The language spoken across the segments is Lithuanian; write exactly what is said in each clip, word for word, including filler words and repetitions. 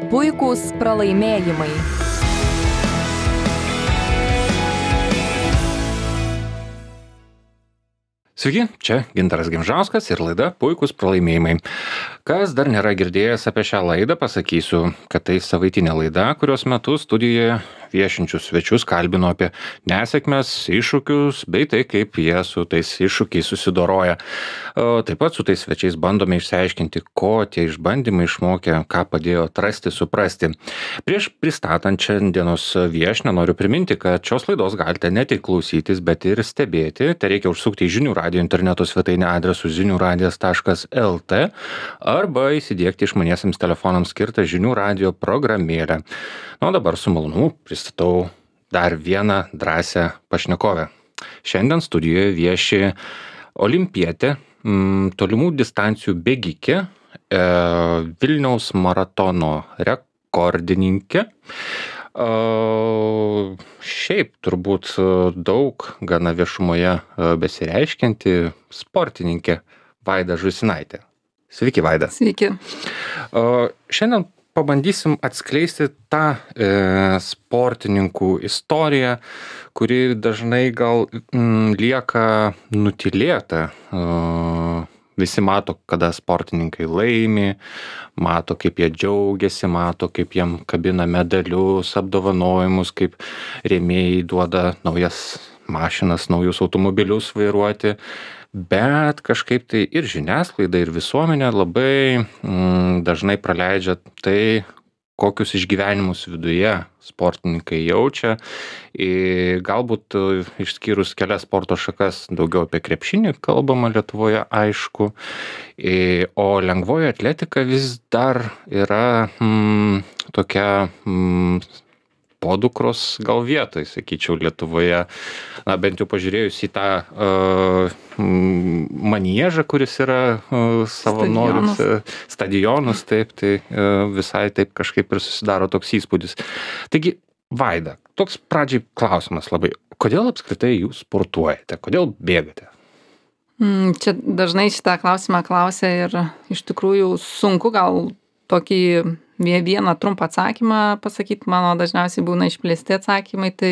Puikūs pralaimėjimai. Sveiki, čia Gintaras Gimžauskas ir laida Puikūs pralaimėjimai. Kas dar nėra girdėjęs apie šią laidą, pasakysiu, kad tai savaitinė laida, kurios metu studijoje viešinčius svečius kalbino apie nesėkmes, iššūkius, bei tai, kaip jie su tais iššūkiais susidoroja. O taip pat su tais svečiais bandome išsiaiškinti, ko tie išbandymai išmokė, ką padėjo atrasti, suprasti. Prieš pristatant šiandienos viešnią noriu priminti, kad šios laidos galite ne tik klausytis, bet ir stebėti. Tai reikia užsukti į Žinių radijo interneto svetainę adresu zinių radijas taškas lt arba įsidiegti išmaniesiems telefonams skirtą Žinių radijo programėlę. Na, o dabar su malonumu pristatau dar vieną drąsią pašnekovę. Šiandien studijoje vieši olimpietė, m, tolimų distancijų bėgikė, e, Vilniaus maratono rekordininkė. O, šiaip turbūt daug gana viešumoje besireiškianti sportininkė Vaida Žūsinaitė. Sveiki, Vaida. Sveiki. O, šiandien pabandysim atskleisti tą e, sportininkų istoriją, kuri dažnai gal m, lieka nutylėta. O, Visi mato, kada sportininkai laimi, mato, kaip jie džiaugiasi, mato, kaip jiem kabina medalius, apdovanojimus, kaip rėmėjai duoda naujas mašinas, naujus automobilius vairuoti. Bet kažkaip tai ir žiniasklaida, ir visuomenė labai mm, dažnai praleidžia tai, kokius išgyvenimus viduje sportininkai jaučia. Ir galbūt išskyrus kelias sporto šakas, daugiau apie krepšinį kalbama Lietuvoje, aišku. Ir, o lengvoji atletika vis dar yra mm, tokia mm, podukros gal vietoj, sakyčiau, Lietuvoje. Na, bent jau pažiūrėjus į tą uh, maniežą, kuris yra uh, savanorius, stadionus. stadionus, taip, tai uh, visai taip kažkaip ir susidaro toks įspūdis. Taigi, Vaida, toks pradžiai klausimas labai. Kodėl apskritai jūs sportuojate? Kodėl bėgate? Mm, čia dažnai šitą klausimą klausia ir iš tikrųjų sunku gal tokį vieną trumpą atsakymą pasakyti, mano dažniausiai būna išplėsti atsakymai, tai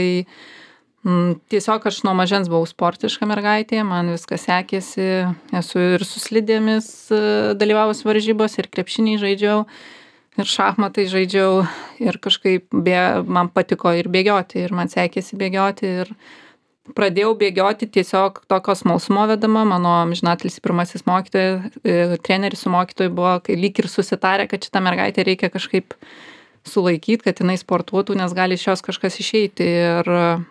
mm, tiesiog aš nuo mažens buvau sportiška mergaitė, man viskas sekėsi, esu ir su slidėmis dalyvavus varžybos, ir krepšinį žaidžiau, ir šachmatai žaidžiau, ir kažkaip bė, man patiko ir bėgioti, ir man sekėsi bėgioti, ir pradėjau bėgioti tiesiog tokio smalsumo vedama. Mano amžinatilsį pirmasis mokytojas, treneris su mokytoju buvo lyg ir susitarę, kad šitą mergaitę reikia kažkaip sulaikyti, kad jinai sportuotų, nes gali iš jos kažkas išeiti. Ir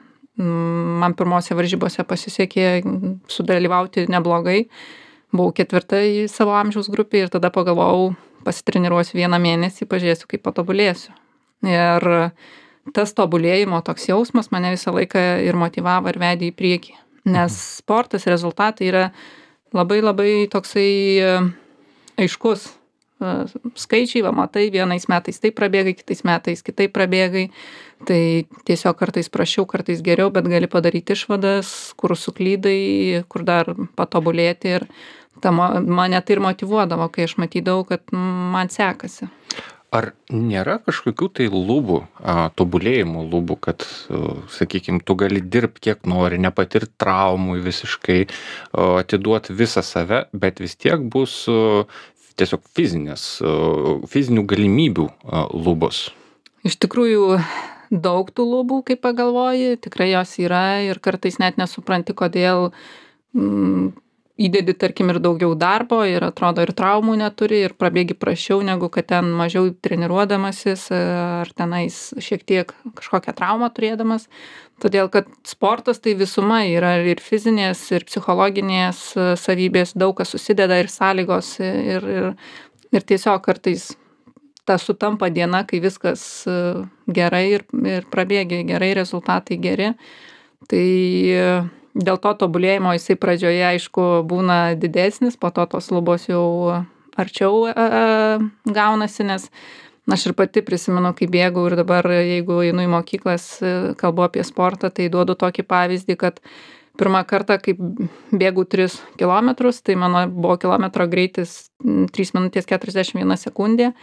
man pirmose varžybose pasisekė sudalyvauti neblogai. Buvau ketvirta į savo amžiaus grupį ir tada pagalvojau, pasitreniruosiu vieną mėnesį, pažiūrėsiu, kaip patobulėsiu. Ir tas tobulėjimo toks jausmas mane visą laiką ir motyvavo ir vedė į priekį. Nes sportas, rezultatai yra labai labai toksai aiškus. Skaičiai, va, matai, vienais metais taip prabėgai, kitais metais kitaip prabėgai. Tai tiesiog kartais prašiau, kartais geriau, bet gali padaryti išvadas, kur suklydai, kur dar patobulėti. Ir ta, mane tai ir motyvuodavo, kai aš matydavau, kad man sekasi. Ar nėra kažkokių tai lubų, a, tobulėjimo lubų, kad, sakykime, tu gali dirbti kiek nori, nepatirti traumų visiškai, o, atiduoti visą save, bet vis tiek bus o, tiesiog fizinės, o, fizinių galimybių o, lubos? Iš tikrųjų, daug tų lubų, kaip pagalvoji, tikrai jos yra ir kartais net nesupranti, kodėl mm, įdedi, tarkim, ir daugiau darbo ir atrodo ir traumų neturi ir prabėgi prašiau, negu kad ten mažiau treniruodamasis ar tenais šiek tiek kažkokią traumą turėdamas. Todėl, kad sportas tai visuma yra ir fizinės, ir psichologinės savybės, daug kas susideda ir sąlygos ir, ir, ir tiesiog kartais ta sutampa diena, kai viskas gerai ir, ir prabėgi gerai, rezultatai geri. Tai dėl to tobulėjimo jisai pradžioje, aišku, būna didesnis, po to tos lubos jau arčiau e, e, gaunasi, nes aš ir pati prisimenu, kai bėgau ir dabar, jeigu einu į mokyklas, kalbu apie sportą, tai duodu tokį pavyzdį, kad pirmą kartą, kai bėgau tris kilometrus, tai mano buvo kilometro greitis trys minutės keturiasdešimt viena sekundė.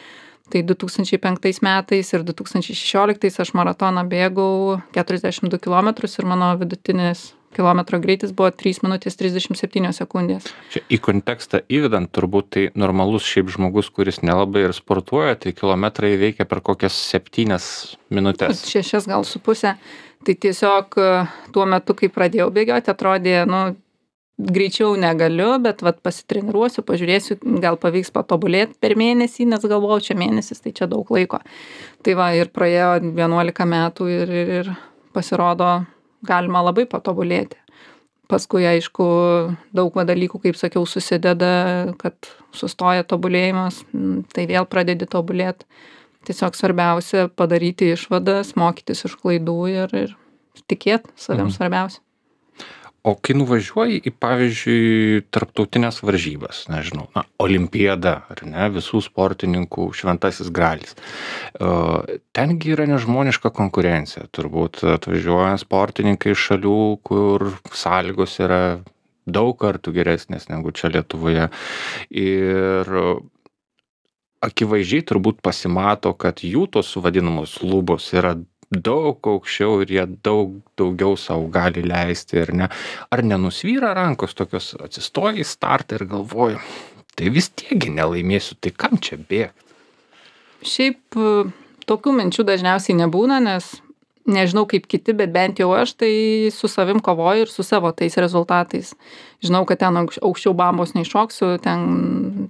Tai du tūkstančiai penktais metais ir du tūkstančiai šešioliktais aš maratoną bėgau keturiasdešim du kilometrus ir mano vidutinis kilometro greitis buvo trys minutės trisdešim septynios sekundės. Čia į kontekstą įvedant, turbūt tai normalus šiaip žmogus, kuris nelabai ir sportuoja, tai kilometrai veikia per kokias septynias minutės. Šešias gal su pusę. Tai tiesiog tuo metu, kai pradėjau bėgioti, atrodė, nu, greičiau negaliu, bet vat pasitreniruosiu, pažiūrėsiu, gal pavyks patobulėti per mėnesį, nes galvojau, čia mėnesis, tai čia daug laiko. Tai va, ir praėjo vienuolika metų ir, ir, ir pasirodo, galima labai patobulėti. Paskui, aišku, daug va dalykų, kaip sakiau, susideda, kad sustoja tobulėjimas, tai vėl pradedi tobulėti. Tiesiog svarbiausia padaryti išvadas, mokytis iš klaidų ir, ir tikėti savim mhm. svarbiausia. O kai nuvažiuoji į, pavyzdžiui, tarptautinės varžybas, nežinau, na, olimpiada, ar ne, visų sportininkų šventasis gralis, tengi yra nežmoniška konkurencija. Turbūt atvažiuoja sportininkai iš šalių, kur sąlygos yra daug kartų geresnės negu čia Lietuvoje. Ir akivaizdžiai turbūt pasimato, kad jų tos vadinamos lubos yra daug aukščiau ir jie daug daugiau sau gali leisti, ir ne. Ar nenusvyra rankos tokios, atsistoji į startą ir galvoju, tai vis tiekgi nelaimėsiu, tai kam čia bėgti? Šiaip tokių minčių dažniausiai nebūna, nes nežinau kaip kiti, bet bent jau aš tai su savim kovoju ir su savo tais rezultatais. Žinau, kad ten aukščiau bambos neiššoksiu, ten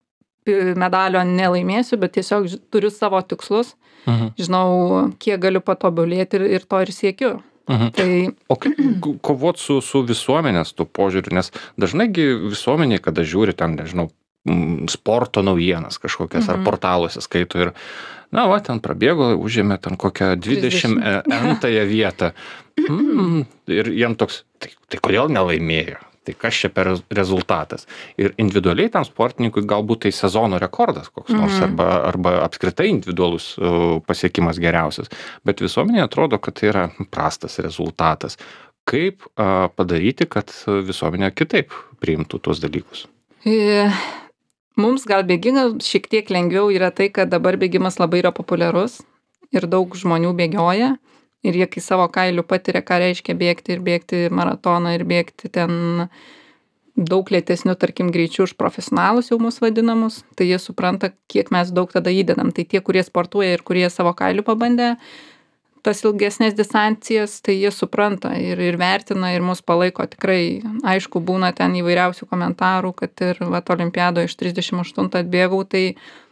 medalio nelaimėsiu, bet tiesiog turiu savo tikslus. Mhm. Žinau, kiek galiu patobulėti ir, ir to ir siekiu. Mhm. Tai... O kaip kovot su, su visuomenės tų požiūrių? Nes dažnaigi visuomenė, kada žiūri ten, nežinau, sporto naujienas kažkokias mhm. ar portaluose skaito ir, na, va, ten prabėgo, užėmė ten kokią dvidešimt entąją vietą. Mm, ir jiem toks, tai, tai kodėl nelaimėjo? Tai kas čia per rezultatas? Ir individualiai tam sportininkui galbūt tai sezono rekordas koks nors, mm-hmm. arba, arba apskritai individualus uh, pasiekimas geriausias. Bet visuomenė atrodo, kad tai yra prastas rezultatas. Kaip uh, padaryti, kad visuomenė kitaip priimtų tuos dalykus? E, mums gal bėgimas šiek tiek lengviau yra tai, kad dabar bėgimas labai yra populiarus ir daug žmonių bėgioja. Ir jie, kai savo kailių patiria, ką reiškia bėgti ir bėgti maratoną ir bėgti ten daug lėtesniu, tarkim, greičiu už profesionalus jau mūsų vadinamus, tai jie supranta, kiek mes daug tada įdedam. Tai tie, kurie sportuoja ir kurie savo kailių pabandė tas ilgesnės distancijas, tai jie supranta ir, ir vertina ir mus palaiko tikrai. Aišku, būna ten įvairiausių komentarų, kad ir vat, olimpiadoje iš trisdešim aštuntą atbėgau, tai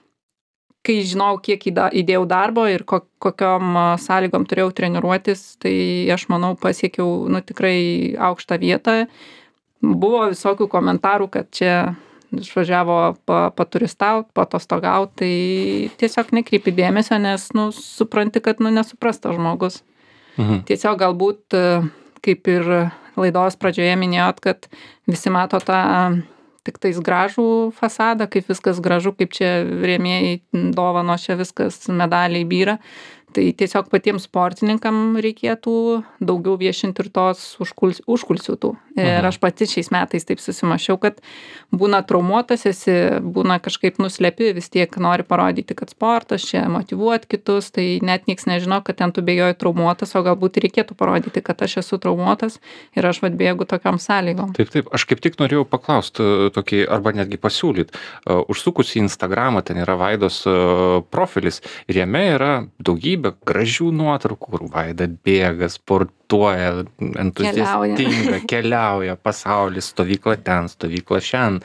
kai žinau, kiek įdėjau darbo ir kokiom sąlygom turėjau treniruotis, tai aš manau pasiekiau, nu, tikrai aukštą vietą. Buvo visokių komentarų, kad čia išvažiavo paturistauti, patostogauti, tai tiesiog nekreipi dėmesio, nes, nu, supranti, kad, nu, nesuprastas žmogus. Mhm. Tiesiog galbūt, kaip ir laidos pradžioje minėjot, kad visi mato tą tik tais gražų fasadą, kaip viskas gražu, kaip čia rėmėjai dovano, čia viskas medaliai byra. Tai tiesiog patiems sportininkam reikėtų daugiau viešinti ir tos užkuls, užkulsių tų. Ir aš pati šiais metais taip susimašiau, kad būna traumuotas esi, būna kažkaip nuslepi, vis tiek nori parodyti, kad sportas čia motyvuoti kitus, tai net nieks nežino, kad ten tu bėgioji traumuotas, o galbūt reikėtų parodyti, kad aš esu traumuotas ir aš atbėgu tokiam sąlygom. Taip, taip, aš kaip tik norėjau paklausti tokį, arba netgi pasiūlyti. Užsukus į Instagramą, ten yra Vaidos profilis ir jame yra daugybė gražių nuotraukų, kur Vaida bėga, sportuoja, entuziastinga, keliauja, pasaulis, stovykla ten, stovykla šiandien.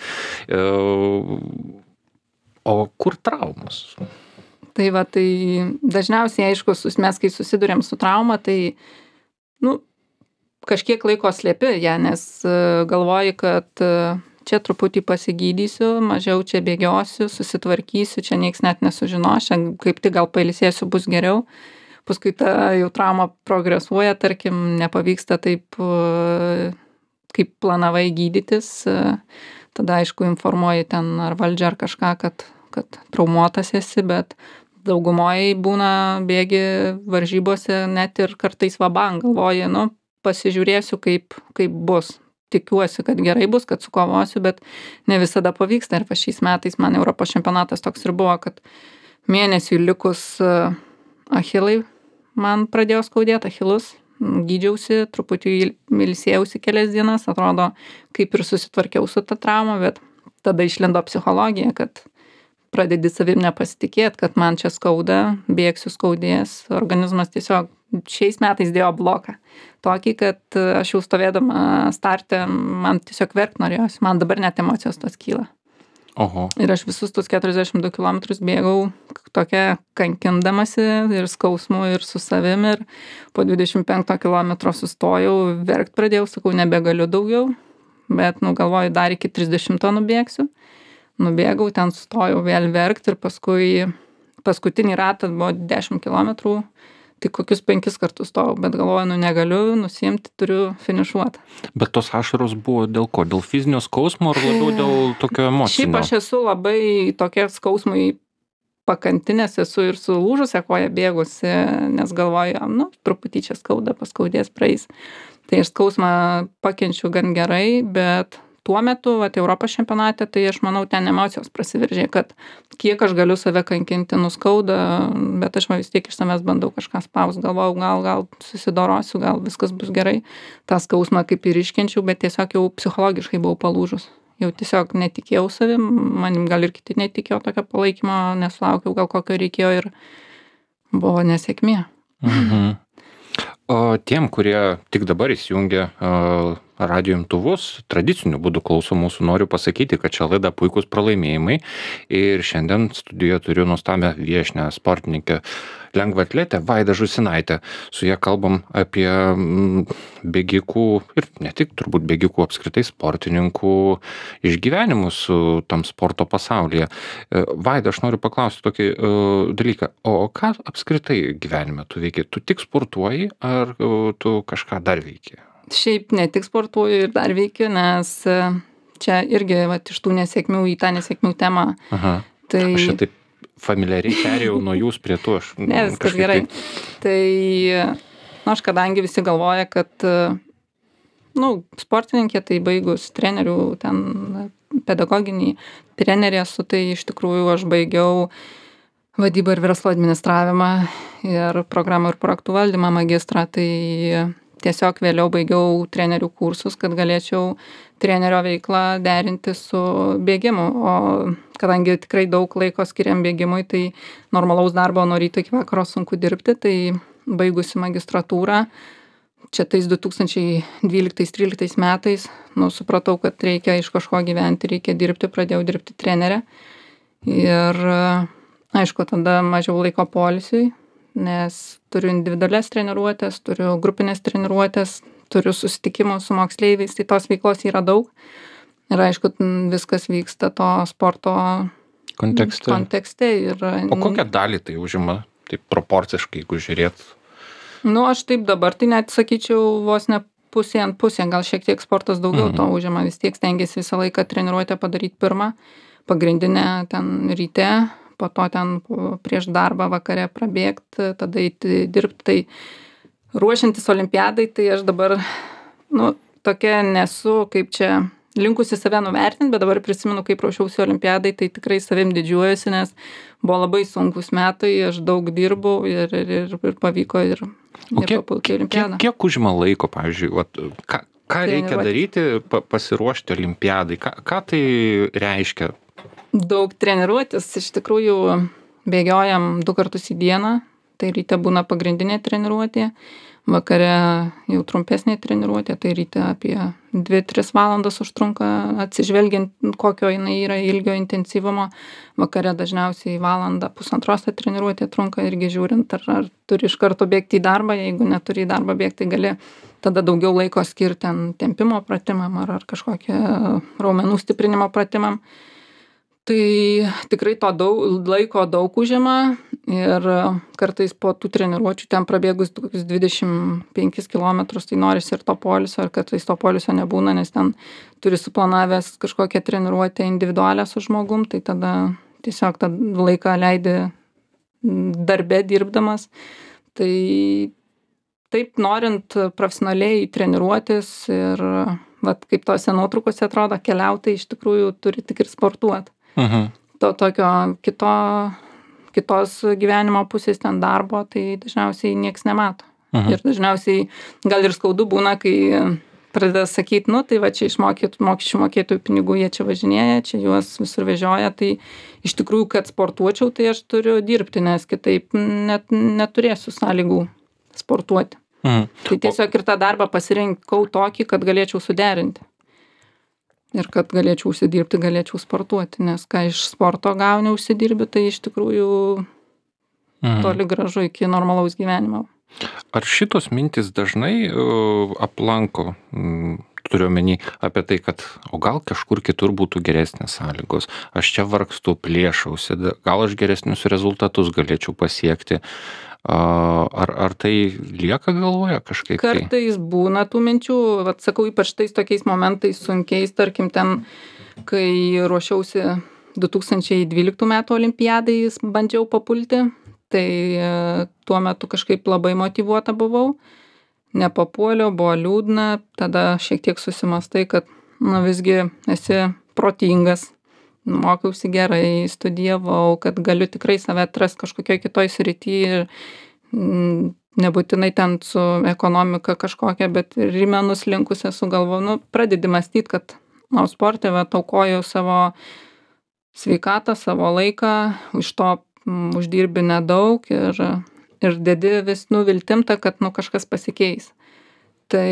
O kur traumos? Tai va, tai dažniausiai, aišku, mes kai susidurėm su trauma, tai, nu, kažkiek laiko slėpi ją, nes galvoji, kad čia truputį pasigydysiu, mažiau čia bėgiosiu, susitvarkysiu, čia nieks net nesužinos, čia kaip tik gal pailsėsiu, bus geriau. Paskui ta jau trauma progresuoja, tarkim, nepavyksta taip, kaip planavai gydytis. Tada, aišku, informuoji ten ar valdžią ar kažką, kad, kad traumuotas esi, bet daugumoje būna bėgi varžybose net ir kartais vabang, galvoji, nu, pasižiūrėsiu, kaip, kaip bus. Tikiuosi, kad gerai bus, kad sukovosiu, bet ne visada pavyksta. Ir va šiais metais man Europos čempionatas toks ir buvo, kad mėnesiui likus achilai man pradėjo skaudėti achilus. Gydžiausi, truputį ilsėjausi kelias dienas, atrodo, kaip ir susitvarkiau su ta trauma, bet tada išlindo psichologija, kad pradedi savim nepasitikėt, kad man čia skauda, bėgsiu skaudės, organizmas tiesiog šiais metais dėjo bloką. Tokį, kad aš jau stovėdama starte, man tiesiog verkt norėjosi, man dabar net emocijos tos kyla. Oho. Ir aš visus tus keturiasdešimt du kilometrus bėgau tokia kankindamasi ir skausmu ir su savim ir po dvidešimt penkto kilometro sustojau, verkt pradėjau, sakau, nebegaliu daugiau, bet, nu, galvoju, dar iki trisdešimto nubėgsiu. Nubėgau, ten sustojau vėl verkt ir paskui paskutinį ratą buvo dešimt kilometrų, tai kokius penkis kartus stojau, bet galvoju, nu, negaliu nusiimti, turiu finišuoti. Bet tos ašaros buvo dėl ko? Dėl fizinio skausmo ar labiau dėl tokio emocinio? Šiaip aš esu labai tokia skausmui pakanti, nes esu ir su lūžusia koja bėgusi, nes galvoju, nu, truputį čia skauda, paskaudės praeis. Tai aš skausmą pakenčiu gan gerai, bet tuo metu, vat, Europos čempionate, tai aš manau, ten emocijos prasiveržė, kad kiek aš galiu save kankinti, nuskauda, bet aš vis tiek iš savęs bandau kažką spaust, galvojau, gal, gal susidorosiu, gal viskas bus gerai. tą skausmą kaip ir iškenčiau, bet tiesiog jau psichologiškai buvau palūžus. Jau tiesiog netikėjau savim, manim gal ir kiti netikėjo tokio palaikymo, nesulaukiau gal kokio reikėjo ir buvo nesėkmė. Mhm. O tiem, kurie tik dabar įsijungia uh, radijo imtuvus, tradiciniu būdu klauso mūsų, noriu pasakyti, kad čia laida Puikūs pralaimėjimai ir šiandien studijoje turiu nuostabią viešnią sportininkę, lengvaatletę Vaidą Žūsinaitę. Su ja kalbam apie mm, bėgikų ir ne tik turbūt bėgikų, apskritai sportininkų išgyvenimus tam sporto pasaulyje. Vaida, aš noriu paklausti tokį uh, dalyką, o ką apskritai gyvenime tu veiki? Tu tik sportuoji ar uh, tu kažką dar veiki? Šiaip ne tik sportuoju ir dar veikiu, nes čia irgi vat, iš tų nesėkmių į tą nesėkmių temą. Aha. Tai... Aš čia taip familiariai perėjau nuo jūs prie to. Aš, ne, viskas gerai. Tai, na, aš kadangi visi galvoja, kad, nu, sportininkė, tai baigus trenerių, ten pedagoginį trenerį esu, tai iš tikrųjų aš baigiau vadybą ir verslo administravimą ir programų ir projektų valdymą magistrą, tai tiesiog vėliau baigiau trenerių kursus, kad galėčiau trenerio veiklą derinti su bėgimu. O kadangi tikrai daug laiko skiriam bėgimui, tai normalaus darbo nuo ryto iki vakaro sunku dirbti, tai baigusi magistratūrą, čia tais du tūkstančiai dvyliktais tryliktais metais, nu, supratau, kad reikia iš kažko gyventi, reikia dirbti, pradėjau dirbti trenerę. Ir aišku, tada mažiau laiko poilsiui, nes turiu individualias treniruotės, turiu grupinės treniruotės, turiu susitikimų su moksleiviais, tai tos veiklos yra daug. Ir aišku, viskas vyksta to sporto kontekste. kontekste ir... O kokią dalį tai užima, taip proporciškai, jeigu žiūrėt? Nu, aš taip dabar, tai net sakyčiau, vos ne pusė ant pusė, gal šiek tiek sportas daugiau mhm. to užima, vis tiek stengiasi visą laiką treniruotę padaryti pirmą, pagrindinę ten ryte, po to ten prieš darbą vakare prabėgti, tada eiti dirbti. Tai ruošiantis olimpiadai, tai aš dabar, nu, tokia nesu, kaip čia linkusi save nuvertinti, bet dabar prisimenu, kaip ruošiausi olimpiadai, tai tikrai savim didžiuojuosi, nes buvo labai sunkus metai, aš daug dirbau ir, ir, ir, ir pavyko ir, ir papulti olimpiadą. Kiek, kiek užima laiko, pavyzdžiui, vat, ką, ką reikia daryti pa, pasiruošti olimpiadai? Ką, ką tai reiškia? Daug treniruotis, iš tikrųjų bėgiojam du kartus į dieną, tai ryte būna pagrindinė treniruotė, vakare jau trumpesnė treniruotė, tai ryte apie dvi tris valandas užtrunka, atsižvelgiant, kokio jinai yra ilgio intensyvumo, vakare dažniausiai valandą pusantros ta treniruotė trunka, irgi žiūrint, ar, ar turi iš karto bėgti į darbą, jeigu neturi į darbą bėgti, gali tada daugiau laiko skirti ten tempimo pratimam ar, ar kažkokią raumenų stiprinimo pratimam. Tai tikrai to daug, laiko daug užima ir kartais po tų treniruočių ten prabėgus dvidešimt penkis kilometrus, tai norisi ir to poilsio, ar kartais to poilsio nebūna, nes ten turi suplanavęs kažkokią treniruotę individualią su žmogum, tai tada tiesiog tą laiką leidi darbe dirbdamas. Tai taip norint profesionaliai treniruotis ir vat, kaip tose nuotraukose atrodo keliauti, iš tikrųjų turi tik ir sportuoti. Mhm. To tokio kito, kitos gyvenimo pusės ten darbo, tai dažniausiai nieks nemato. Mhm. Ir dažniausiai gal ir skaudu būna, kai pradeda sakyti, nu tai va čia iš mokėtų, mokesčių mokėtojų pinigų jie čia važinėja, čia juos visur vežioja, tai iš tikrųjų, kad sportuočiau, tai aš turiu dirbti, nes kitaip net neturėsiu sąlygų sportuoti. Mhm. Tai tiesiog ir tą darbą pasirinkau tokį, kad galėčiau suderinti. Ir kad galėčiau užsidirbti, galėčiau sportuoti, nes ką iš sporto gauni užsidirbi, tai iš tikrųjų mhm. toli gražu iki normalaus gyvenimo. Ar šitos mintis dažnai uh, aplanko, mm, turiu omeny apie tai, kad o gal kažkur kitur būtų geresnės sąlygos, aš čia vargstu, plėšausi, gal aš geresnius rezultatus galėčiau pasiekti. Uh, ar, ar tai lieka galvoje kažkaip? Kartais tai būna tų minčių, atsakau, ypač tais tokiais momentais sunkiais, tarkim ten, kai ruošiausi du tūkstančiai dvyliktų metų olimpiadai, bandžiau papulti. Tai tuo metu kažkaip labai motyvuota buvau, nepapuoliau, buvo liūdna, tada šiek tiek susimastai, kad nu, visgi esi protingas, mokiausi gerai, studijavau, kad galiu tikrai save atrasti kažkokioj kitoj srity ir m, nebūtinai ten su ekonomika kažkokia, bet ir į menus linkus esu galvo, nu, pradedi mąstyti, kad nu, sporte aukoju savo sveikatą, savo laiką, iš to uždirbi nedaug ir, ir dedi vis nuviltimta, kad nu, kažkas pasikeis. Tai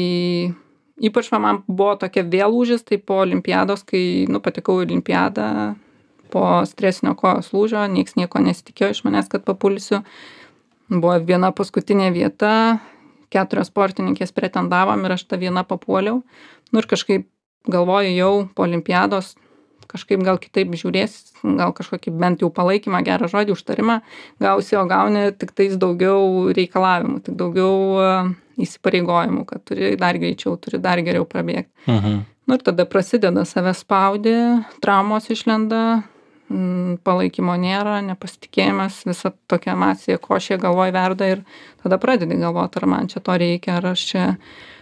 ypač man buvo tokia vėl lūžis, tai po olimpiados, kai nu, patekau į olimpiadą, po stresinio kojos lūžio, nieks nieko nesitikėjo iš manęs, kad papulsiu. Buvo viena paskutinė vieta, keturios sportininkės pretendavom ir aš tą vieną papuoliau. Nu ir kažkaip galvoju jau po olimpiados, kažkaip gal kitaip žiūrės, gal kažkokį bent jau palaikymą, gerą žodį, užtarimą gausi, o gauni tik tais daugiau reikalavimų, tik daugiau uh, įsipareigojimų, kad turi dar greičiau, turi dar geriau prabėgti. Mhm. Nu ir tada prasideda save spaudi, traumos išlenda, m, palaikymo nėra, nepasitikėjimas, visa tokia masė košė galvoj verda ir tada pradedi galvoti, ar man čia to reikia, ar aš čia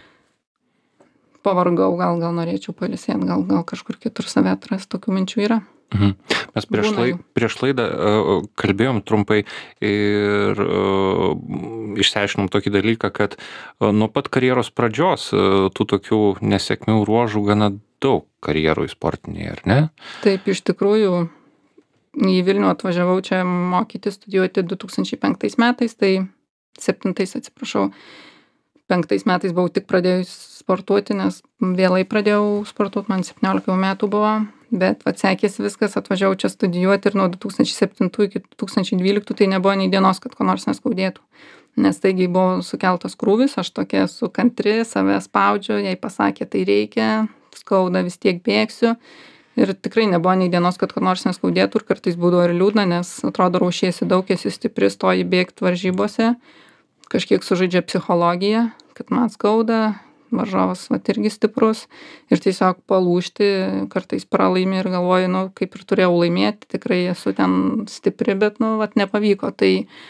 pavargau, gal, gal norėčiau pailsėti, gal, gal kažkur kitur save atrasti, tokių minčių yra. Mhm. Mes prieš, lai, prieš laidą uh, kalbėjom trumpai ir uh, išsiaiškinom tokį dalyką, kad uh, nuo pat karjeros pradžios uh, tų tokių nesėkmių ruožų gana daug karjeroj sportinėje, ar ne? Taip, iš tikrųjų, į Vilnių atvažiavau čia mokyti, studijuoti du tūkstančiai penktais metais, tai septintais atsiprašau. Penktais metais buvau tik pradėjus sportuoti, nes vėlai pradėjau sportuoti, man septyniolika metų buvo, bet atsekėsi viskas, atvažiavau čia studijuoti ir nuo du tūkstančiai septintų iki du tūkstančiai dvyliktų tai nebuvo nei dienos, kad ko nors neskaudėtų. Nes taigi buvo sukeltas krūvis, aš tokia esu kantri, save spaudžiu, jei pasakė, tai reikia, skauda, vis tiek bėgsiu. Ir tikrai nebuvo nei dienos, kad ko nors neskaudėtų ir kartais būdavo ir liūdna, nes atrodo raušiesi daug, esi stipri, stoji bėgti varžybose. Kažkiek sužaidžia psichologija, kad man skauda, varžovas vat irgi stiprus ir tiesiog palūžti, kartais pralaimi ir galvoju, nu, kaip ir turėjau laimėti, tikrai esu ten stipri, bet, nu, vat nepavyko. Tai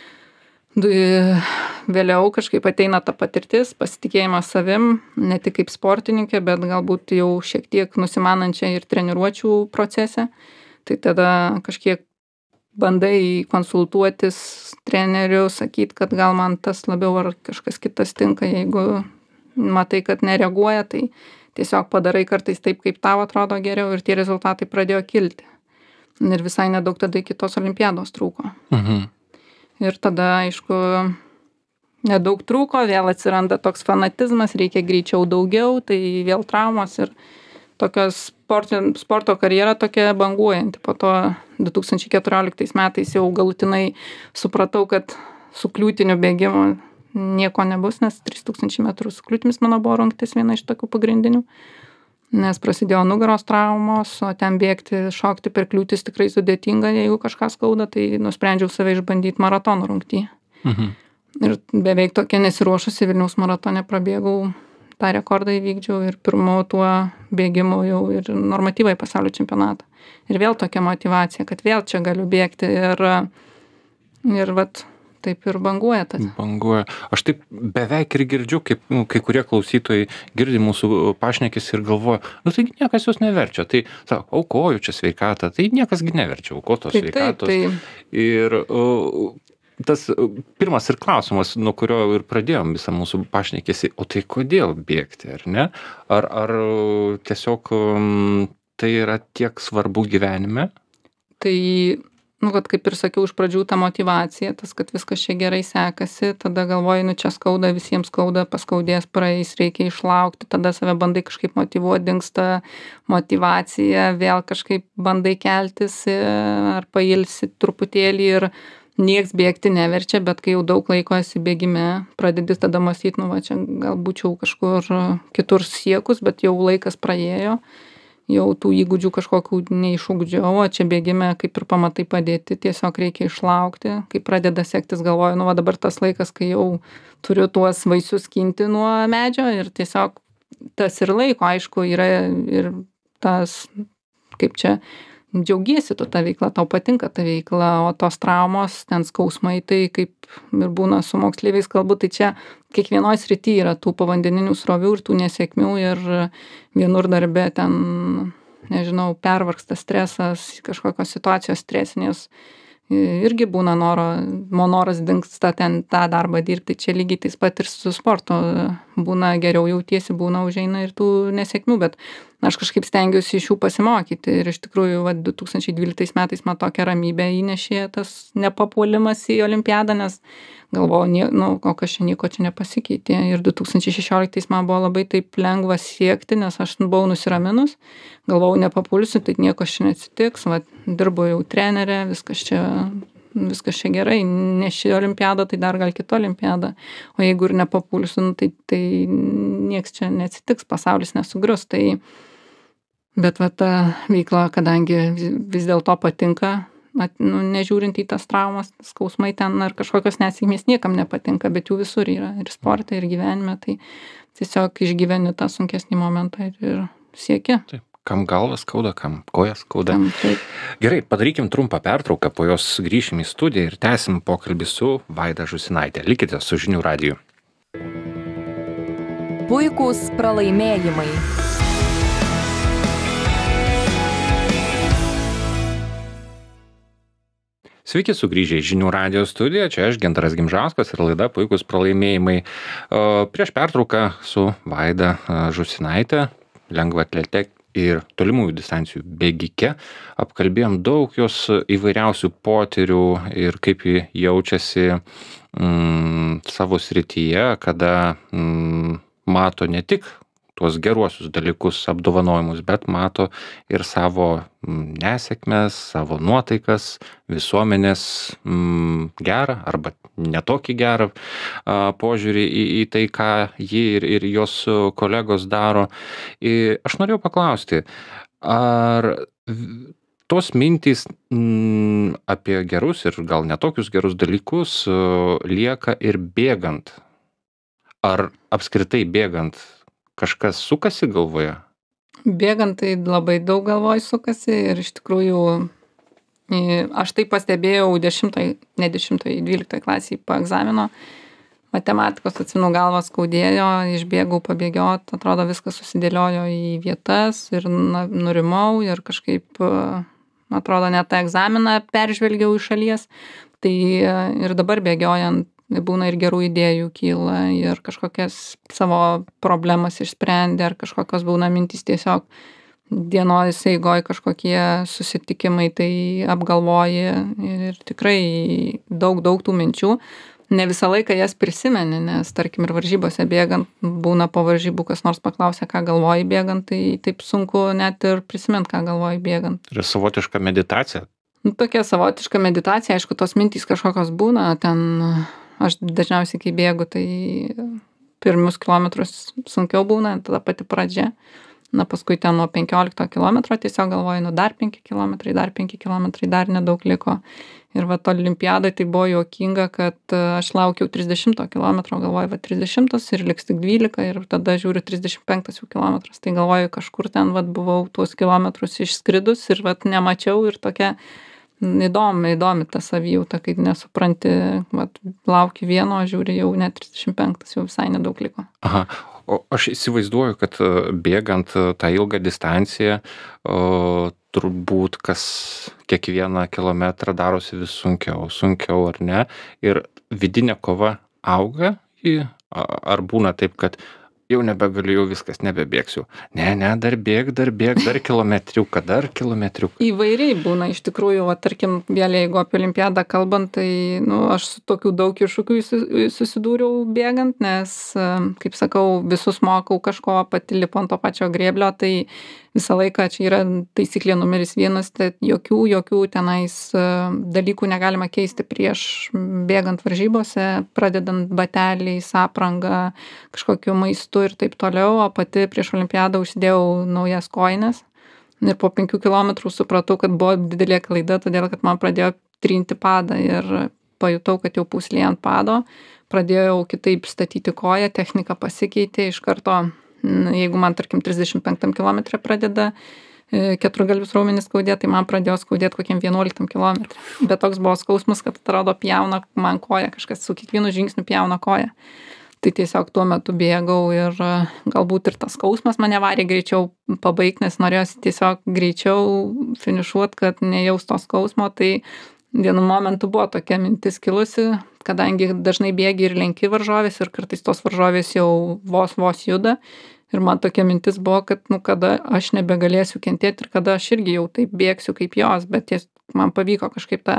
vėliau kažkaip ateina ta patirtis, pasitikėjimas savim, ne tik kaip sportininkė, bet galbūt jau šiek tiek nusimanančia ir treniruočių procese. Tai tada kažkiek bandai konsultuotis treneriu, sakyti, kad gal man tas labiau ar kažkas kitas tinka, jeigu matai, kad nereaguoja, tai tiesiog padarai kartais taip, kaip tau atrodo geriau ir tie rezultatai pradėjo kilti. Ir visai nedaug tada iki tos olimpiados trūko. Mhm. Ir tada, aišku, nedaug trūko, vėl atsiranda toks fanatizmas, reikia greičiau daugiau, tai vėl traumos ir tokios sporto, sporto karjera tokia banguojanti. Po to du tūkstančiai keturioliktais metais jau galutinai supratau, kad su kliūtiniu bėgimu nieko nebus, nes trys tūkstančiai metrų su kliūtimis mano buvo rungtis viena iš tokių pagrindinių. Nes prasidėjo nugaros traumos, o ten bėgti, šokti per kliūtis tikrai sudėtinga, jeigu kažką skauda, tai nusprendžiau save išbandyti maratono rungtyje. Mhm. Ir beveik tokia nesiruošusi Vilniaus maratone prabėgau, tą rekordą įvykdžiau ir pirmu tuo bėgimu jau ir normatyvai pasaulio čempionatą. Ir vėl tokia motyvacija, kad vėl čia galiu bėgti ir, ir vat, taip ir banguoja tas. Banguoja. Aš taip beveik ir girdžiu, kaip nu, kai kurie klausytojai girdi mūsų pašnekės ir galvoja, nu taigi niekas jos neverčia. Tai, sako, aukoju čia sveikatą, tai niekas gi neverčia aukotos Tai taip, sveikatos. tai Ir uh, tas uh, pirmas ir klausimas, nuo kurio ir pradėjom visą mūsų pašnekėsi, o tai kodėl bėgti, ar ne? Ar, ar uh, tiesiog um, tai yra tiek svarbu gyvenime? Tai, nu, kad kaip ir sakiau, iš pradžių ta motyvacija, tas, kad viskas čia gerai sekasi, tada galvoji, nu, čia skauda, visiems skauda, paskaudės, praeis, reikia išlaukti, tada save bandai kažkaip motyvuoti, dingsta motyvacija, vėl kažkaip bandai keltis e, ar pailsi truputėlį ir nieks bėgti neverčia, bet kai jau daug laiko esi bėgime, pradedi tada mąstyti, nu, va, čia gal būčiau kažkur kitur siekus, bet jau laikas praėjo. Jau tų įgūdžių kažkokių neišugdžiau, o čia bėgime kaip ir pamatai padėti, tiesiog reikia išlaukti. Kai pradeda sektis, galvoju, nu va dabar tas laikas, kai jau turiu tuos vaisius skinti nuo medžio ir tiesiog tas ir laiko, aišku, yra ir tas, kaip čia, džiaugiesi tu tą veiklą, tau patinka ta veikla, o tos traumos, ten skausmai, tai kaip ir būna su moksleiviais kalbu, tai čia kiekvienoj srity yra tų povandeninių srovių ir tų nesėkmių ir vienur darbe ten, nežinau, pervargsta stresas, kažkokios situacijos stresinės, irgi būna noro, noras dingsta ten tą darbą dirbti, čia lygiai tais pat ir su sportu būna geriau jautiesi, būna užeina ir tų nesėkmių, bet aš kažkaip stengiuosi iš jų pasimokyti ir iš tikrųjų va, du tūkstančiai dvyliktais metais man tokią ramybę įnešė tas nepapuolimas į olimpiadą, nes galvojau, nie, nu, o kas čia nieko čia nepasikeitė ir du tūkstančiai šešioliktais man buvo labai taip lengva siekti, nes aš buvau nusiraminus, galvojau nepapulsiu, tai nieko čia neatsitiks, va, dirbu jau trenerė, viskas čia, viskas čia gerai, ne ši olimpiada, tai dar gal kita olimpiada, o jeigu ir nepapulsiu, nu, tai, tai nieks čia neatsitiks, pasaulis nesugrius, tai bet va ta veikla, kadangi vis dėlto patinka, at, nu, nežiūrint į tas traumas, skausmai ten ar kažkokios nesėkmės niekam nepatinka, bet jų visur yra ir sporte, ir gyvenime, tai tiesiog išgyveni tą sunkesnį momentą ir, ir sieki. Taip. Kam galvas skauda, kam kojas skauda. Tam, taip. Gerai, padarykim trumpą pertrauką, po jos grįšim į studiją ir tęsim pokalbį su Vaida Žūsinaite. Likite su Žinių radiju. Puikūs pralaimėjimai. Sveiki sugrįžę į Žinių radijo studiją, čia aš Gintaras Gimžauskas ir laida Puikūs pralaimėjimai. Prieš pertrauką su Vaida Žūsinaite, lengvaatletė ir tolimųjų distancijų bėgike, apkalbėjom daug jos įvairiausių potyrių ir kaip ji jaučiasi mm, savo srityje, kada mm, mato ne tik tuos geruosius dalykus, apdovanojimus, bet mato ir savo nesėkmes, savo nuotaikas, visuomenės mm, gerą arba netokį gerą a, požiūrį į, į tai, ką ji ir, ir jos kolegos daro. Ir aš norėjau paklausti, ar tos mintys mm, apie gerus ir gal netokius gerus dalykus uh, lieka ir bėgant? Ar apskritai bėgant kažkas sukasi galvoje? Bėgant tai labai daug galvoj sukasi ir iš tikrųjų aš tai pastebėjau dešimtoj, ne dešimtoj, dvyliktoj klasėj po egzamino. Matematikos atsimenu galvą skaudėjo, išbėgau pabėgiot, atrodo viskas susidėliojo į vietas ir na, nurimau ir kažkaip, atrodo, net tą egzaminą peržvelgiau iš šalies. Tai ir dabar bėgiojant būna ir gerų idėjų kyla ir kažkokias savo problemas išsprendė ar kažkokios būna mintys tiesiog dienos eigoj kažkokie susitikimai, tai apgalvoji ir tikrai daug, daug tų minčių. Ne visą laiką jas prisimeni, nes tarkim ir varžybose bėgant, būna po varžybų kas nors paklausia, ką galvoji bėgant, tai taip sunku net ir prisimint, ką galvoji bėgant. Ir savotiška meditacija? Nu, tokia savotiška meditacija, aišku, tos mintys kažkokios būna, ten aš dažniausiai, kai bėgu, tai pirmus kilometrus sunkiau būna, tada pati pradžia. Na, paskui ten nuo penkiolikto kilometro tiesiog galvoju, nu dar penki kilometrai, dar penki kilometrai, dar nedaug liko. Ir va, to olimpiadai tai buvo juokinga, kad aš laukiau trisdešimto kilometro, galvoju, va, trisdešimtas ir liks tik dvylika ir tada žiūriu trisdešimt penktas jau kilometras. Tai galvoju, kažkur ten, va, buvau tuos kilometrus išskridus ir, va, nemačiau ir tokia įdomi, įdomi ta savijauta, kai nesupranti, vat, lauki vieno, žiūri jau net trisdešimt penktas, jau visai nedaug liko. Aha. O aš įsivaizduoju, kad bėgant tą ilgą distanciją, o, turbūt kas kiekvieną kilometrą darosi vis sunkiau, sunkiau ar ne. Ir vidinė kova auga, ar būna taip, kad jau nebegaliu, jau viskas, nebebėgsiu. Ne, ne, dar bėg, dar bėg, dar kilometriuką, dar kilometriuką. Įvairiai būna, iš tikrųjų, va, tarkim, vėl jeigu apie olimpiadą kalbant, tai, nu, aš su tokiu daug iššūkių susidūriau bėgant, nes, kaip sakau, visus mokau kažko, pati lipu ant to pačio grėblio, tai visą laiką čia yra taisyklė numeris vienas, tai jokių, jokių tenais dalykų negalima keisti prieš bėgant varžybose, pradedant bateliais, apranga, kažkokiu maistu ir taip toliau, o pati prieš olimpiadą užsidėjau naujas kojines ir po penkių kilometrų supratau, kad buvo didelė klaida, todėl kad man pradėjo trinti padą ir pajutau, kad jau pūslė ant pado, pradėjau kitaip statyti koją, technika pasikeitė iš karto. Jeigu man, tarkim, trisdešimt penktam kilometre pradeda keturgalvius raumenis skaudėti, tai man pradėjo skaudėti kokiam vienuoliktam kilometre. Bet toks buvo skausmas, kad atrodo pjauna man koją, kažkas su kiekvienu žingsniu pjauna koją. Tai tiesiog tuo metu bėgau ir galbūt ir tas skausmas mane varė greičiau pabaigti, nes norėjosi tiesiog greičiau finišuot, kad nejaus to skausmo. Tai vienu momentu buvo tokia mintis kilusi, kadangi dažnai bėgi ir lenki varžovės ir kartais tos varžovės jau vos vos juda. Ir man tokia mintis buvo, kad nu, kada aš nebegalėsiu kentėti ir kada aš irgi jau taip bėgsiu kaip jos, bet ties, man pavyko kažkaip tą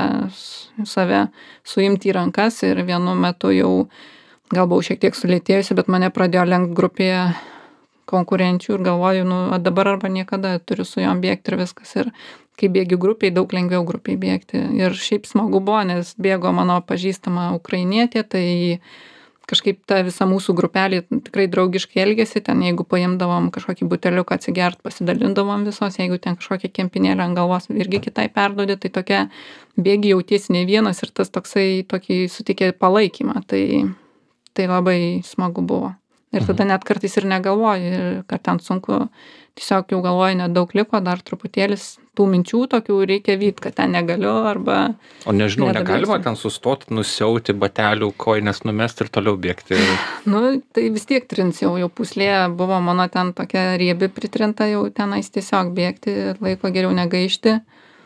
save suimti į rankas ir vienu metu jau gal buvau šiek tiek sulėtėjusi, bet mane pradėjo lenkt grupėje konkurenčių ir galvoju, nu dabar arba niekada turiu su jom bėgti ir viskas. Ir kai bėgiu grupiai, daug lengviau grupiai bėgti. Ir šiaip smagu buvo, nes bėgo mano pažįstama ukrainietė, tai kažkaip ta visa mūsų grupelė tikrai draugiškai elgėsi, ten jeigu paimdavom kažkokį buteliuką atsigert, pasidalindavom visos, jeigu ten kažkokią kempinėlę ant galvos irgi kitai perduodi, tai tokia bėgi jautiesi ne vienas ir tas toksai tokį sutikė palaikymą, tai, tai labai smagu buvo. Ir tada net kartais ir negalvoju, kad ten sunku, tiesiog jau galvoju, nedaug liko, dar truputėlis tų minčių tokių reikia vyt, kad ten negaliu arba... O nežinau, negalima ten sustoti, nusiauti batelių, kojines numesti ir toliau bėgti? Nu, tai vis tiek trins jau, jau puslė buvo mano ten tokia riebi pritrinta, jau tenais tiesiog bėgti, laiko geriau negaišti,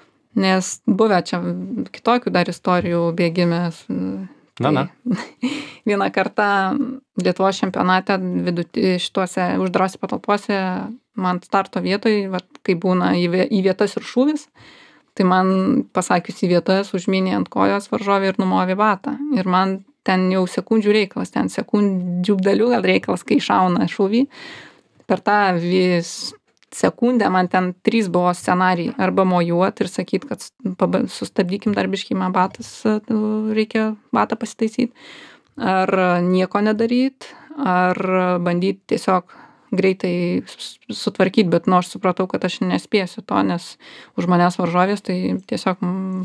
nes buvę čia kitokių dar istorijų bėgimės. Na, na. Vieną kartą Lietuvos čempionate viduti šituose uždarose patalpose man starto vietoj, vat, kai būna į vietas ir šūvis, tai man pasakius į vietas užmynė ant kojos varžovė ir numovė batą. Ir man ten jau sekundžių reikalas, ten sekundžių dalių gal reikalas, kai šauna šūvį. Per tą vis sekundę man ten trys buvo scenarijai. Arba mojuot ir sakyt, kad sustabdykim dar biškį, man batas, reikia batą pasitaisyti. Ar nieko nedaryt, ar bandyt tiesiog greitai sutvarkyti, bet nu aš supratau, kad aš nespėsiu to, nes už manęs varžovės, tai tiesiog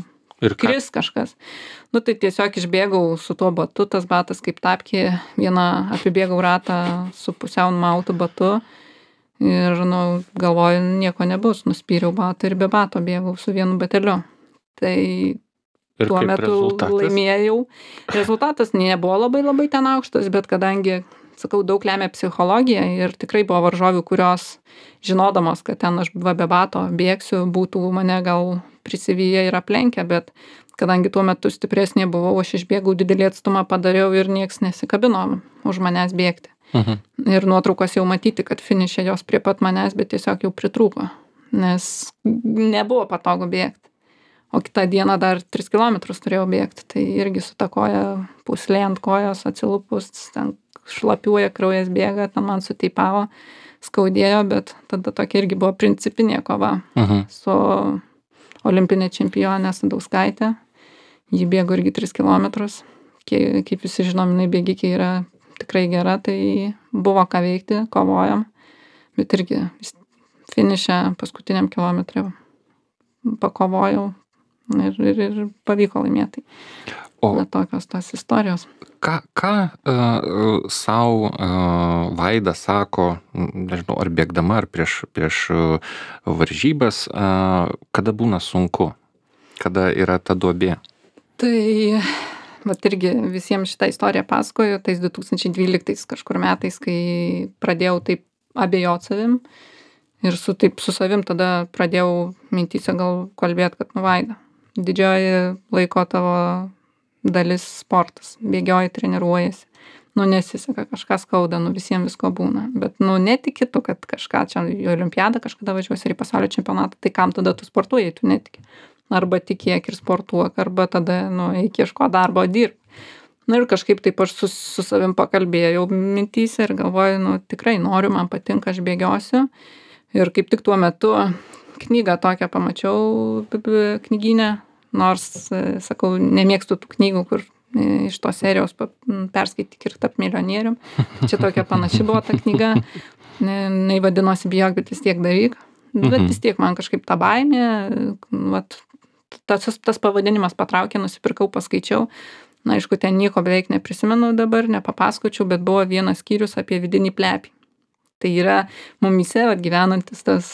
kris kažkas. Nu tai tiesiog išbėgau su tuo batu, tas batas kaip tapkė, vieną apibėgau ratą su pusiau numautu batu. Ir, nu, galvoju, nieko nebus, nuspyriau batą ir be bato bėgau su vienu bateliu. Tai ir tuo metu rezultatas? Laimėjau. Rezultatas nebuvo labai labai ten aukštas, bet kadangi, sakau, daug lemia psichologija ir tikrai buvo varžovių, kurios žinodamos, kad ten aš be bato bėgsiu, būtų mane gal prisivyję ir aplenkę, bet kadangi tuo metu stipresnė buvau, aš išbėgau didelį atstumą padariau ir nieks nesikabino už manęs bėgti. Mhm. Ir nuotraukos jau matyti, kad finišė jos prie pat manęs, bet tiesiog jau pritrūko, nes nebuvo patogu bėgti. O kitą dieną dar tris kilometrus turėjau bėgti, tai irgi su ta koja puslė ant kojos atsilupus, ten šlapiuoja, kraujas bėga, ten man suteipavo, skaudėjo, bet tada tokia irgi buvo principinė kova Mhm. su olimpinė čempionė Sadauskaitė. Ji bėgo irgi tris kilometrus. Kaip visi žinom, jinai bėgikė yra tikrai gera, tai buvo ką veikti, kovojom, bet irgi finiše paskutiniam kilometrė pakovojau ir, ir, ir pavyko laimėti. O Bet tokios tos istorijos. ką, ką uh, savo uh, Vaida sako, nežinau, ar bėgdama, ar prieš, prieš uh, varžybas, uh, kada būna sunku? kada yra ta duobė? Tai, vat irgi visiems šitą istoriją pasakoju, tais du tūkstančiai dvyliktais kažkur metais, kai pradėjau taip abejot savim ir su, taip, su savim tada pradėjau mintyse gal kalbėt, kad nu Vaida, didžioji laiko tavo dalis sportas, bėgioji, treniruojasi, nu nesiseka, kažką skauda, nu visiems visko būna, bet nu netiki tu, kad kažką čia į olimpiadą kažkada važiuosi ir į pasaulio čempionatą, tai kam tada tu sportuoji, tu netiki. Arba tikėk ir sportuok, arba tada, nu, eik ieško darbo, dirb. Na ir kažkaip taip aš su, su savim pakalbėjau mintyse ir galvoju, nu, tikrai noriu, man patinka, aš bėgiosiu. Ir kaip tik tuo metu knygą tokią pamačiau knyginę, nors, sakau, nemėgstu tų knygų, kur iš tos serijos perskaityk ir tap milijonierium. Čia tokia panaši buvo ta knyga, jinai vadinosi bijok, bet vis tiek daryk. Bet vis tiek man kažkaip ta baimė, vat, tas, tas pavadinimas patraukė, nusipirkau, paskaičiau. Na, aišku, ten nieko beveik neprisimenu dabar, nepapasakočiau, bet buvo vienas skyrius apie vidinį plepį. Tai yra mumyse vat, gyvenantis tas,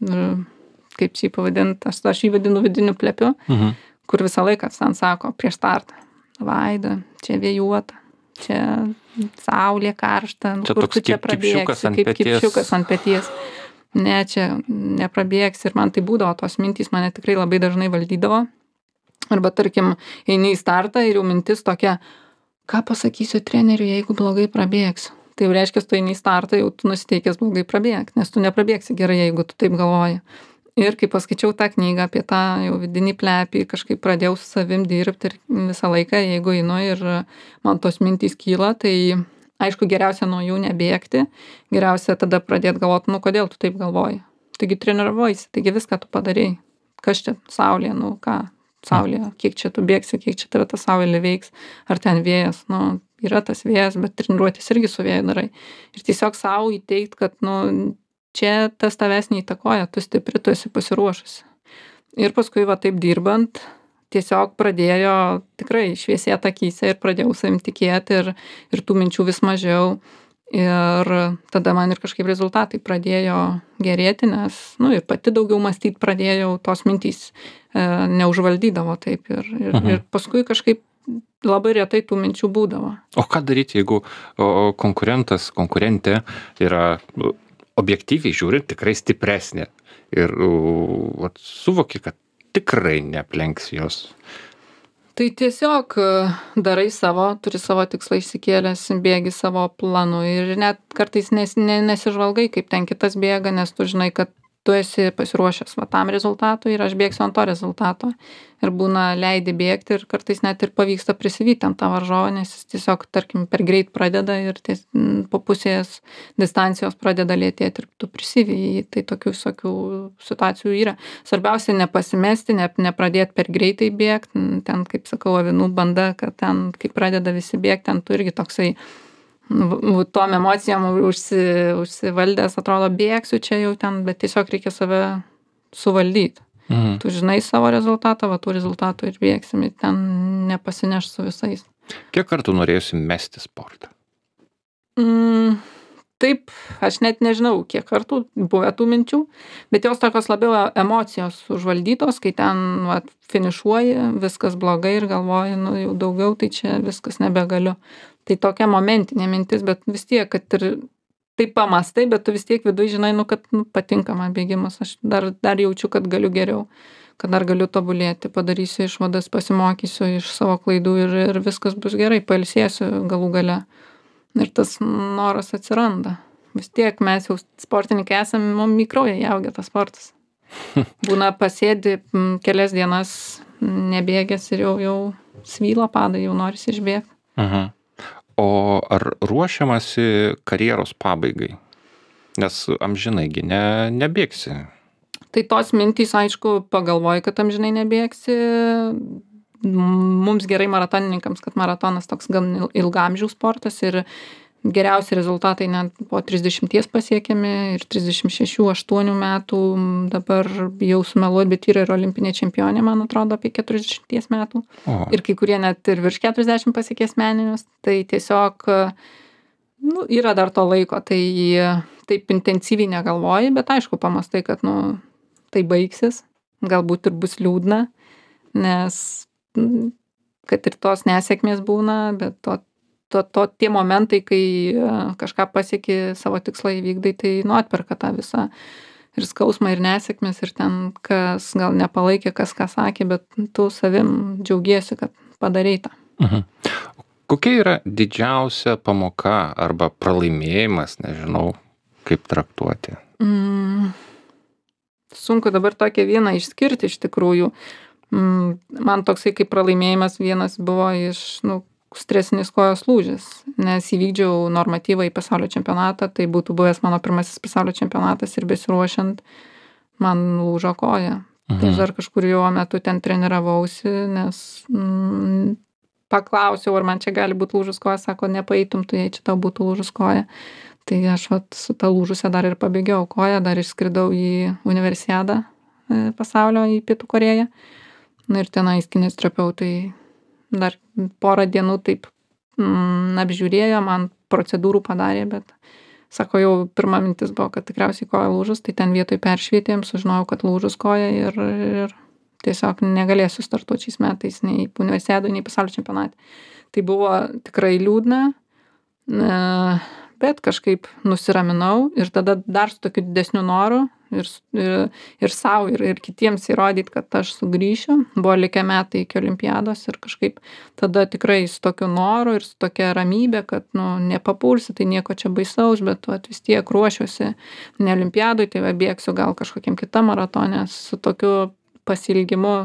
kaip šį pavadinti, aš, aš jį vadinu vidiniu plepiu, mhm. kur visą laiką ten sako prieš startą. Vaida, čia vėjuota, čia saulė karšta, čia kur tu čia prabėgsi, kaip kipšiukas ant peties. Ne, čia neprabėgsi ir man tai būdavo, tos mintys mane tikrai labai dažnai valdydavo. Arba, tarkim, eini į startą ir jau mintis tokia, ką pasakysiu treneriui, jeigu blogai prabėgsiu. Tai jau reiškia, tu eini į startą, jau tu nusiteikęs blogai prabėgti, nes tu neprabėgsi gerai, jeigu tu taip galvoji. Ir kai paskaičiau tą knygą apie tą jau vidinį plepį, kažkaip pradėjau su savim dirbti ir visą laiką, jeigu einu ir man tos mintys kyla, tai aišku, geriausia nuo jų nebėgti, geriausia tada pradėti galvoti, nu kodėl tu taip galvoji. Taigi treniruojiesi, taigi viską tu padarei. Kas čia saulė, nu ką, saulė, kiek čia tu bėgsi, kiek čia tave ta saulė veiks, ar ten vėjas, nu yra tas vėjas, bet treniruotis irgi su vėju darai. Ir tiesiog savo įteikt, kad nu čia tas tavęs neįtakoja, tu stipri, tu esi pasiruošusi. Ir paskui va taip dirbant, tiesiog pradėjo tikrai šviesėti akyse ir pradėjau savim tikėti ir, ir tų minčių vis mažiau. Ir tada man ir kažkaip rezultatai pradėjo gerėti, nes, nu, ir pati daugiau mąstyti pradėjau, tos mintys e, neužvaldydavo taip. Ir, ir, mhm. ir paskui kažkaip labai retai tų minčių būdavo. O ką daryti, jeigu o, konkurentas, konkurentė yra objektyviai žiūrint tikrai stipresnė ir o, suvoki, kad tikrai neaplenks jos? Tai tiesiog darai savo, turi savo tikslą išsikėlęs, bėgi savo planu ir net kartais nes, ne, nesižvalgai, kaip ten kitas bėga, nes tu žinai, kad tu esi pasiruošęs va tam rezultatui ir aš bėgsiu ant to rezultato. Ir būna leidi bėgti ir kartais net ir pavyksta prisivyti ant tą varžovą, nes jis tiesiog, tarkim, per greit pradeda ir ties, po pusės distancijos pradeda lėtėti ir tu prisivijai. Tai tokių visokių situacijų yra. Svarbiausia nepasimesti, ne, nepradėti per greitai bėgti. Ten, kaip sakau, avinų banda, kad ten, kai pradeda visi bėgti, ten tu irgi toksai tom emocijom užsi, užsivaldęs, atrodo, bėgsiu čia jau ten, bet tiesiog reikia save suvaldyti. Mhm. Tu žinai savo rezultatą, va tų rezultatų ir bėgsim, ir ten nepasineš su visais. Kiek kartų norėjusi mesti sportą? Mm, taip, aš net nežinau, kiek kartų buvę tų minčių, bet jos tokios labiau emocijos užvaldytos, kai ten va, finišuoji, viskas blogai ir galvoji, nu jau daugiau, tai čia viskas nebegaliu. Tai tokia momentinė mintis, bet vis tiek, kad ir taip pamastai, bet tu vis tiek viduje žinai, nu, kad nu, patinka man bėgimas, aš dar, dar jaučiu, kad galiu geriau, kad dar galiu tobulėti, padarysiu išvadas, pasimokysiu iš savo klaidų ir, ir viskas bus gerai, pailsėsiu galų gale. Ir tas noras atsiranda. Vis tiek mes jau sportininkai esame, mums į kraują įaugę tas sportas. Būna pasėdi kelias dienas nebėgęs ir jau, jau svyla padai, jau norisi išbėgti. Mhm. O ar ruošiamasi karjeros pabaigai? Nes amžinaigi ne, nebėgsi. Tai tos mintys, aišku, pagalvoji, kad amžinai nebėgsi. Mums gerai maratonininkams, kad maratonas toks gan ilgamžiaus sportas ir geriausi rezultatai net po trisdešimties pasiekiami ir trisdešimt šešių aštuonių metų dabar jau sumeluot, bet yra ir olimpinė čempionė, man atrodo, apie keturiasdešimties metų. O. Ir kai kurie net ir virš keturiasdešimt pasiekė asmeninius. Tai tiesiog, nu, yra dar to laiko, tai taip intensyviai negalvoji, bet aišku, pamastai, kad, nu, tai baigsis, galbūt ir bus liūdna, nes mm, kad ir tos nesėkmės būna, bet to, to, to tie momentai, kai e, kažką pasieki, savo tikslą įvykdai, tai nu atperka tą visą ir skausmą, ir nesėkmės, ir ten kas gal nepalaikė, kas ką sakė, bet tu savim džiaugiesi, kad padarei tą. Mhm. Kokia yra didžiausia pamoka arba pralaimėjimas, nežinau, kaip traktuoti? Mm, sunku dabar tokią vieną išskirti iš tikrųjų. Mm, man toksai kaip pralaimėjimas vienas buvo iš, nu, stresinis kojos lūžis, nes įvykdžiau normatyvą į pasaulio čempionatą, tai būtų buvęs mano pirmasis pasaulio čempionatas ir besiruošiant man lūžo koja. Mhm. Tai aš dar kažkur jo metu ten treniravausi, nes mm, paklausiau, ar man čia gali būti lūžus koja, sako, nepaeitum, tu jei čia tau būtų lūžus koja. Tai aš vat, su ta lūžusia dar ir pabėgiau koją, dar išskridau į universiadą e, pasaulio, į Pietų Korėją. Na ir tenais kineziterapeutai dar porą dienų taip mm, apžiūrėjo, man procedūrų padarė, bet sako, jau pirma mintis buvo, kad tikriausiai koja lūžus, tai ten vietoj peršvietėm, sužinojau, kad lūžus koja ir, ir tiesiog negalėsiu startuoti šiais metais nei universiadoj, nei pasaulio čempionate. Tai buvo tikrai liūdna, bet kažkaip nusiraminau ir tada dar su tokiu didesniu noru ir, ir, ir savo, ir, ir kitiems įrodyti, kad aš sugrįšiu. Buvo likę metai iki olimpiados ir kažkaip tada tikrai su tokiu noru ir su tokia ramybė, kad nu, nepapulsi, tai nieko čia baisaus, bet vat, vis tiek ruošiuosi ne olimpiadoj, tai bėgsiu gal kažkokiam kitam maratonė, su tokiu pasilgimu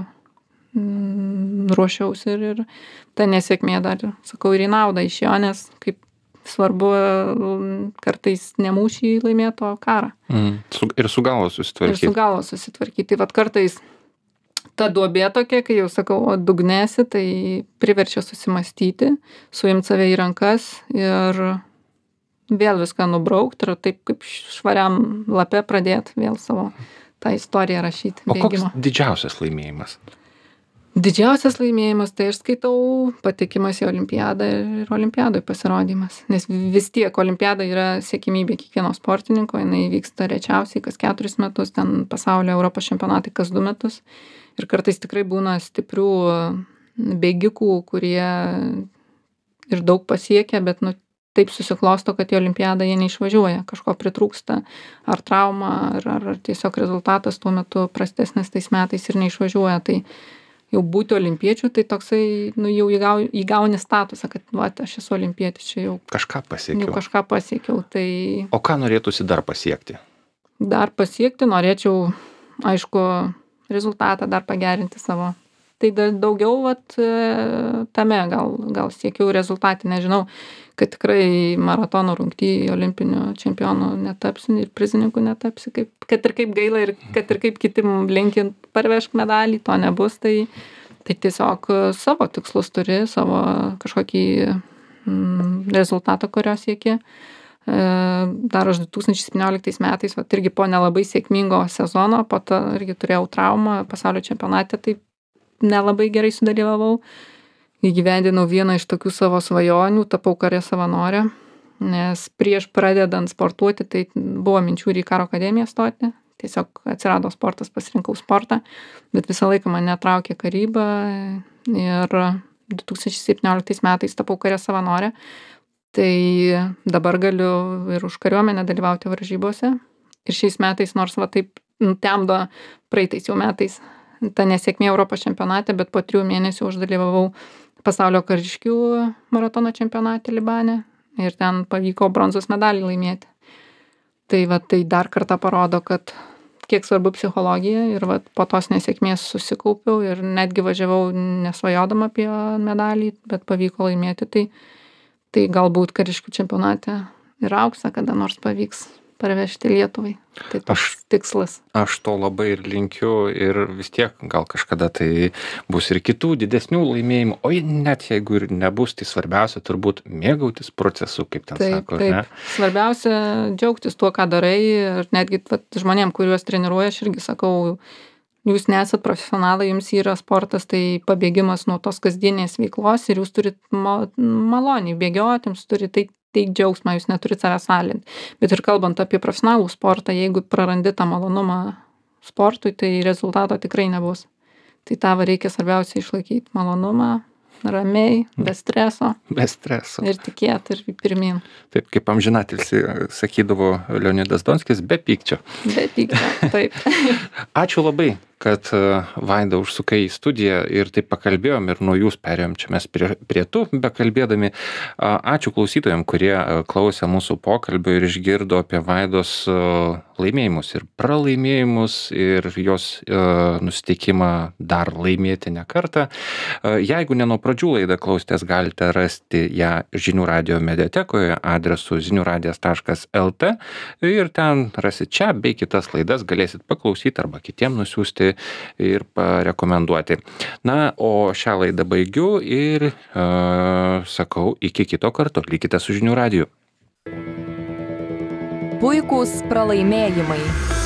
mm, ruošiausi ir, ir ta nesėkmė dar, sakau, ir į naudą išėjo, nes kaip svarbu kartais ne mūšį laimėto karą. Mm. Su, ir su galva susitvarkyti. Ir su galva susitvarkyti. Tai vat kartais ta duobė tokia, kai jau sakau, o dugnesi, tai priverčia susimastyti, suimti save į rankas ir vėl viską nubraukti ir taip kaip švariam lape pradėti vėl savo tą istoriją rašyti. O bėgimo. Koks didžiausias laimėjimas? Didžiausias laimėjimas, tai aš skaitau patekimas į olimpiadą ir olimpiadoj pasirodymas. Nes vis tiek olimpiada yra siekimybė kiekvieno sportininko, jinai vyksta rečiausiai kas keturis metus, ten pasaulio Europos čempionatai kas du metus. Ir kartais tikrai būna stiprių bėgikų, kurie ir daug pasiekia, bet nu, taip susiklosto, kad į olimpiadą jie neišvažiuoja, kažko pritrūksta, ar trauma, ar, ar, ar tiesiog rezultatas tuo metu prastesnis tais metais ir neišvažiuoja. Tai jau būti olimpiečiu, tai toksai, nu, jau įgau, įgauni statusą, kad, va, aš esu olimpietis, čia jau kažką pasiekiau. Jau kažką pasiekiau, tai... O ką norėtųsi dar pasiekti? Dar pasiekti norėčiau, aišku, rezultatą dar pagerinti savo. Tai daugiau, vat, tame gal, gal siekiau rezultatį, nežinau, kad tikrai maratono rungty olimpinių čempionų netapsi ir prizininkų netapsi, kaip, kad ir kaip gaila ir kad ir kaip kiti linkint parvešk medalį, to nebus, tai, tai tiesiog savo tikslus turi, savo kažkokį mm, rezultatą, kurio sieki. Dar aš du tūkstančiai septynioliktais metais, vat, irgi po nelabai sėkmingo sezono, po to irgi turėjau traumą pasaulio čempionate, tai nelabai gerai sudalyvavau. Įgyvendinau vieną iš tokių savo svajonių, tapau karė savanorė, nes prieš pradedant sportuoti, tai buvo minčių ir į karo akademiją stoti. Tiesiog atsirado sportas, pasirinkau sportą, bet visą laiką mane traukė karyba ir du tūkstančiai septynioliktais metais tapau karė savanorė. Tai dabar galiu ir už kariuomenę dalyvauti varžybose. Ir šiais metais, nors va taip temdo praeitais jau metais, ta nesėkmė Europos čempionate, bet po trijų mėnesių aš dalyvavau pasaulio kariškių maratono čempionate Libane ir ten pavyko bronzos medalį laimėti. Tai va tai dar kartą parodo, kad kiek svarbu psichologija ir va po tos nesėkmės susikaupiau ir netgi važiavau nesvajodama apie medalį, bet pavyko laimėti. Tai, tai galbūt kariškių čempionate ir auksą kada nors pavyks parvežti Lietuvai. Tai toks aš, tikslas. Aš to labai ir linkiu ir vis tiek gal kažkada tai bus ir kitų didesnių laimėjimų, o net jeigu ir nebus, tai svarbiausia turbūt mėgautis procesu, kaip ten taip, sako. Taip, ne? Svarbiausia džiaugtis tuo, ką darai ir netgi vat, žmonėm, kuriuos treniruoja, aš irgi sakau, jūs nesat profesionalai, jums yra sportas, tai pabėgimas nuo tos kasdienės veiklos ir jūs turit ma maloniai bėgioti, jums turit tai teik džiaugsmą, jūs neturit savęs alinti. Bet ir kalbant apie profesionalų sportą, jeigu prarandi tą malonumą sportui, tai rezultato tikrai nebus. Tai tą va reikia svarbiausia išlaikyti malonumą, ramiai, be streso. Be streso. Ir tikėt, ir pirmin. Taip, kaip amžinatilsi sakydavo Leonidas Donskis, be pykčio. Be pykčio, taip. Ačiū labai, kad Vaida užsukai į studiją ir taip pakalbėjom ir nuo jūs perėjom čia mes prie, prie tų bekalbėdami. Ačiū klausytojams, kurie klausė mūsų pokalbio ir išgirdo apie Vaidos laimėjimus ir pralaimėjimus ir jos nusiteikimą dar laimėti ne kartą. Jeigu ne nuo pradžių laidą klausėtės, galite rasti ją žinių radijo mediatekoje adresu zinių radijas taškas el tė ir ten rasit čia bei kitas laidas, galėsit paklausyti arba kitiem nusiųsti ir parekomenduoti. Na, o šią laidą baigiu ir uh, sakau iki kito karto. Likite su žinių radiju. Puikūs pralaimėjimai.